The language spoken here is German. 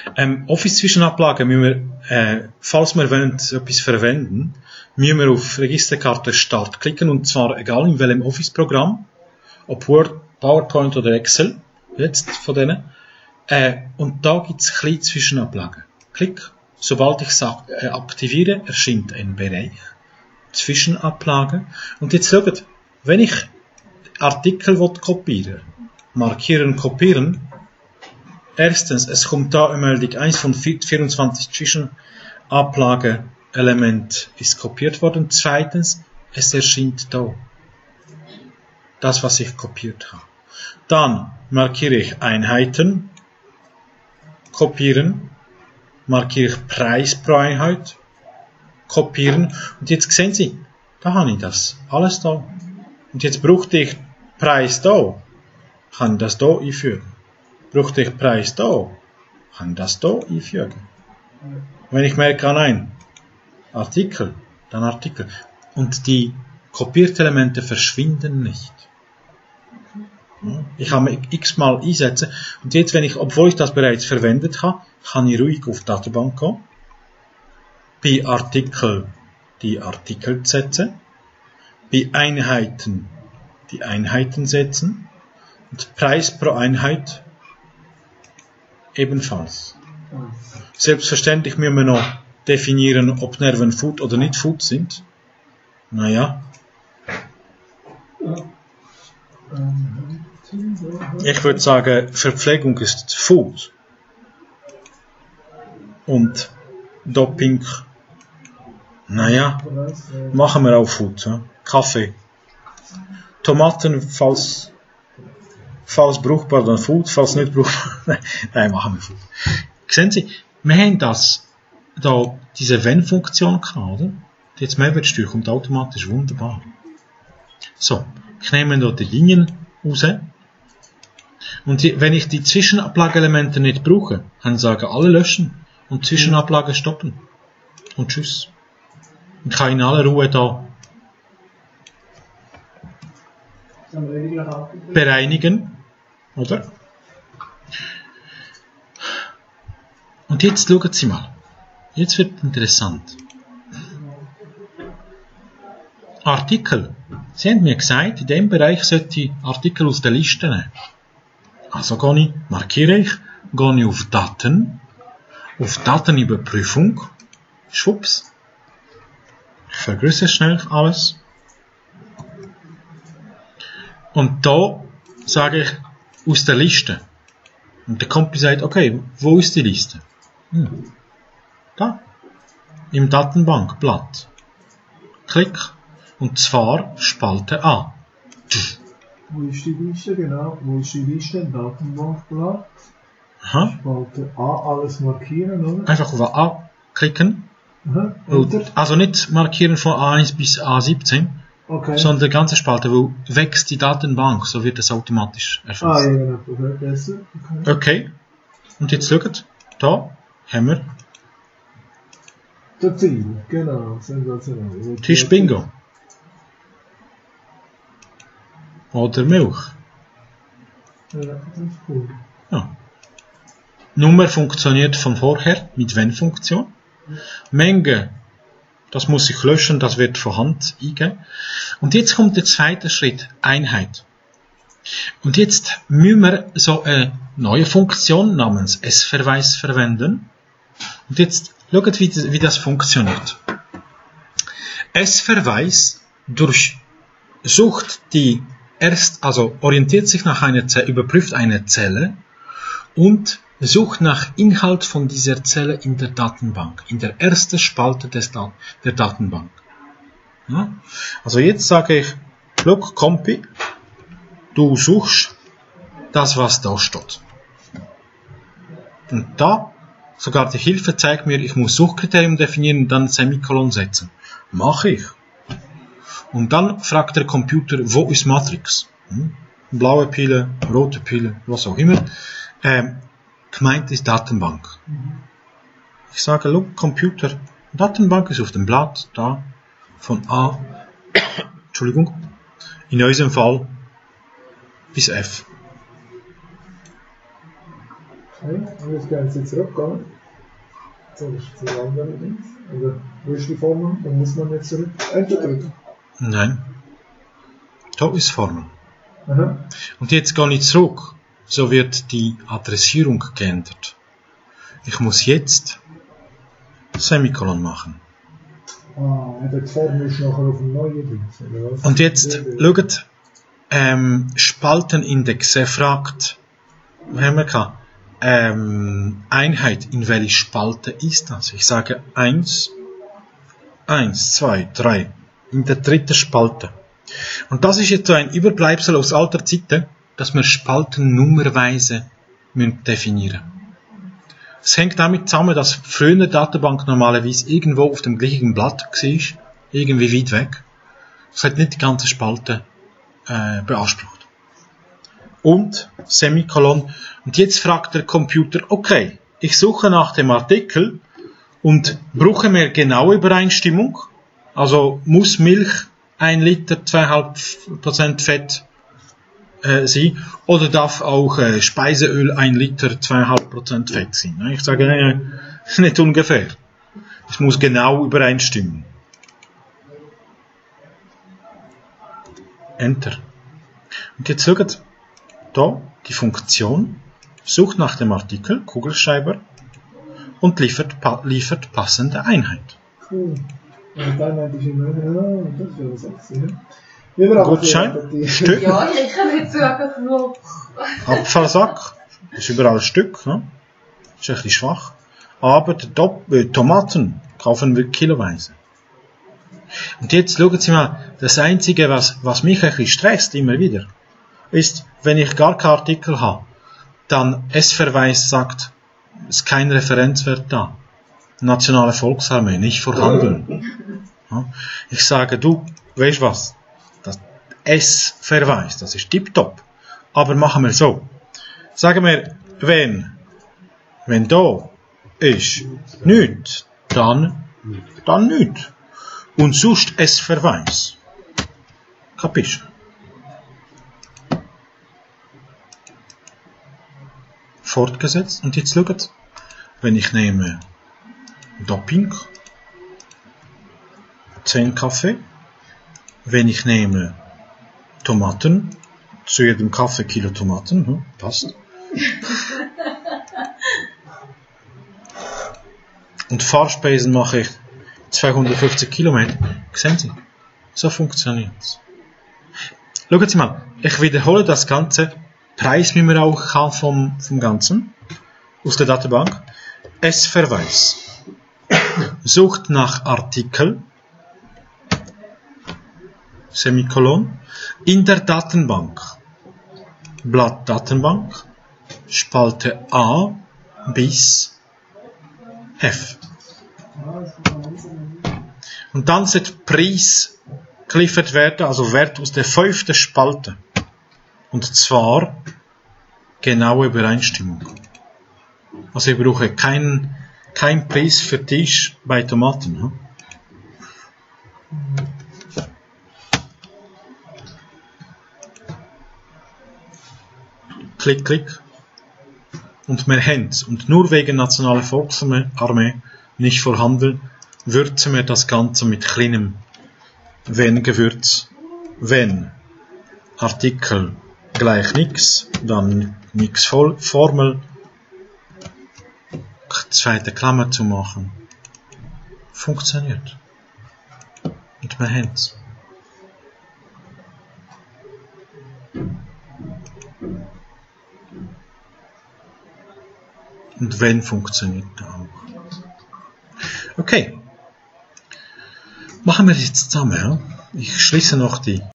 Office-Zwischenablage müssen wir, falls wir etwas verwenden, müssen wir auf Registerkarte Start klicken, und zwar egal in welchem Office-Programm, ob Word, PowerPoint oder Excel, jetzt von denen. Und da gibt es kleine Zwischenablagen. Klick, sobald ich es aktiviere, erscheint ein Bereich, Zwischenablage. Und jetzt schaut, wenn ich Artikel kopieren, markieren, kopieren, erstens, es kommt da eine Meldung, 1 von 24 Zwischenablage-Element ist kopiert worden. Zweitens, es erscheint da. Das, was ich kopiert habe. Dann markiere ich Einheiten, kopieren, markiere ich Preis pro Einheit, kopieren, und jetzt sehen Sie, da habe ich das, alles da. Und jetzt brauchte ich Preis da, kann das da einfügen. Brauchte ich Preis da, kann das da einfügen. Wenn ich merke, nein, Artikel, dann Artikel. Und die kopierten Elemente verschwinden nicht. Ich kann mich x-mal einsetzen. Und jetzt, obwohl ich das bereits verwendet habe, kann ich ruhig auf die Datenbank gehen. Bei Artikel die Artikel setzen. Bei Einheiten die Einheiten setzen. Und Preis pro Einheit ebenfalls. Selbstverständlich müssen wir noch definieren, ob Nerven Food oder nicht Food sind. Naja. Ich würde sagen, Verpflegung ist Food. Und Doping, naja, machen wir auch Food. Ja? Kaffee. Tomaten, falls brauchbar, dann Food, falls nicht brauchbar, nein, machen wir Food. Sehen Sie, wir haben diese Wenn-Funktion gehabt, oder? Jetzt Mehrwertsteuer kommt automatisch, wunderbar. So, ich nehme hier die Linien raus. Und wenn ich die Zwischenablageelemente nicht brauche, kann ich sagen, alle löschen und Zwischenablage stoppen. Und tschüss. Ich kann in aller Ruhe da bereinigen, oder? Und jetzt schauen Sie mal. Jetzt wird interessant. Artikel. Sie haben mir gesagt, in diesem Bereich sollte ich Artikel aus der Liste nehmen. Also markiere ich, gehe ich auf Datenüberprüfung, schwupps. Ich vergrößere schnell alles. Und da sage ich aus der Liste. Und der Kompi sagt, okay, wo ist die Liste? Da. Im Datenbankblatt. Klick. Und zwar Spalte A. Wo ist die Liste? Genau. Wo ist die Liste? Datenbankblatt. Aha. Spalte A, alles markieren, oder? Einfach auf A klicken. Aha. Also nicht markieren von A1 bis A17, okay, sondern die ganze Spalte, wo wächst die Datenbank, so wird das automatisch erfasst. ja, genau. Okay, besser. Okay. Und jetzt schaut, da haben wir das Ziel, genau. Sensationell. Tisch Bingo. Oder Milch. Ja, das ist cool. Ja. Nummer funktioniert von vorher mit Wenn-Funktion. Menge, das muss ich löschen, das wird von Hand eingeben. Und jetzt kommt der zweite Schritt, Einheit. Und jetzt müssen wir so eine neue Funktion namens S-Verweis verwenden. Und jetzt schaut, wie das funktioniert. S-Verweis orientiert sich nach einer Zelle, überprüft eine Zelle und sucht nach Inhalt von dieser Zelle in der Datenbank, in der ersten Spalte der Datenbank. Ja? Also jetzt sage ich, look, Kompi, du suchst das, was da steht. Und da, sogar die Hilfe zeigt mir, ich muss Suchkriterium definieren und dann Semikolon setzen. Mache ich. Und dann fragt der Computer, wo ist Matrix? Blaue Pille, rote Pille, was auch immer. Gemeint ist Datenbank. Ich sage, look, Computer, Datenbank ist auf dem Blatt, da, von A, Entschuldigung, in unserem Fall bis F. Nein, und jetzt gehen sie zurück, oder? So, das ist zu andere Dings. Oder wo ist die Formel? Dann muss man jetzt zurück. Enter drücken. Nein. Da ist Formel. Aha. Und jetzt gehe ich zurück. So wird die Adressierung geändert. Ich muss jetzt Semikolon machen. Ah, die Formel ist nachher auf dem neuen Dings, oder was? Und jetzt, schaut, Spaltenindex, er fragt, was haben wir gehabt? Einheit, in welche Spalte ist das? Ich sage 1, 2, 3, in der dritten Spalte. Und das ist jetzt so ein Überbleibsel aus alter Zeiten, dass wir Spalten nummerweise definieren. Es hängt damit zusammen, dass früher eine Datenbank normalerweise irgendwo auf dem gleichen Blatt war, irgendwie weit weg. Das hat nicht die ganze Spalte beansprucht. Und Semikolon. Und jetzt fragt der Computer, okay, ich suche nach dem Artikel und brauche mehr genaue Übereinstimmung. Also muss Milch 1 Liter 2,5% Fett sein, oder darf auch Speiseöl 1 Liter 2,5% Fett sein. Ich sage nicht ungefähr. Es muss genau übereinstimmen. Enter. Und jetzt schaut da die Funktion, sucht nach dem Artikel, Kugelschreiber, und liefert passende Einheit. Cool. Und dann meinte ich immer, ja, das ist ja was sexy, ne? Gutschein, Stück, Ja, ich kann nicht sagen, nur. Abfallsack, das ist überall ein Stück, ne? Das ist ein bisschen schwach. Aber die Tomaten kaufen wir kiloweise. Und jetzt schauen Sie mal, das Einzige, was mich ein bisschen stresst, immer wieder, ist, wenn ich gar keinen Artikel habe, dann S-Verweis sagt, es ist kein Referenzwert da. Nationale Volksarmee, nicht vorhanden. Ja? Ich sage, du, weißt was? Das S-Verweis, das ist tipptopp. Aber machen wir so. Sagen wir, wenn da ist nichts, dann nichts. Und sonst S-Verweis. Kapisch? Fortgesetzt. Und jetzt schaut, wenn ich nehme Doping, 10 Kaffee, wenn ich nehme Tomaten, zu jedem Kaffee Kilo Tomaten, passt. Und Fahrspesen mache ich 250 Kilometer. Sehen Sie? So funktioniert es. Schauen Sie mal, ich wiederhole das Ganze. Preis müssen wir auch haben vom Ganzen. Aus der Datenbank. S-Verweis. Sucht nach Artikel. Semikolon. In der Datenbank. Blatt Datenbank. Spalte A bis F. Und dann sollte Preis geliefert werden, also Wert aus der 5. Spalte. Und zwar genaue Übereinstimmung. Also ich brauche keinen Preis für Tisch bei Tomaten. Hm? Klick, klick. Und wir haben es. Und nur wegen Nationaler Volksarmee nicht vorhanden, würzen wir das Ganze mit kleinem Wenn-Gewürz. Wenn Artikel gleich nix, dann nix Formel, zweite Klammer zu machen. Funktioniert. Und wir haben es. Und wenn funktioniert auch. Okay. Machen wir jetzt zusammen. Ja? Ich schließe noch die